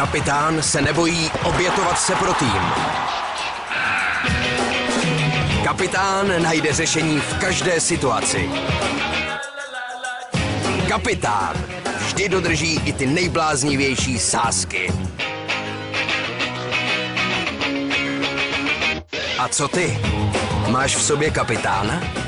Kapitán se nebojí obětovat se pro tým. Kapitán najde řešení v každé situaci. Kapitán vždy dodrží i ty nejbláznivější sázky. A co ty? Máš v sobě kapitána?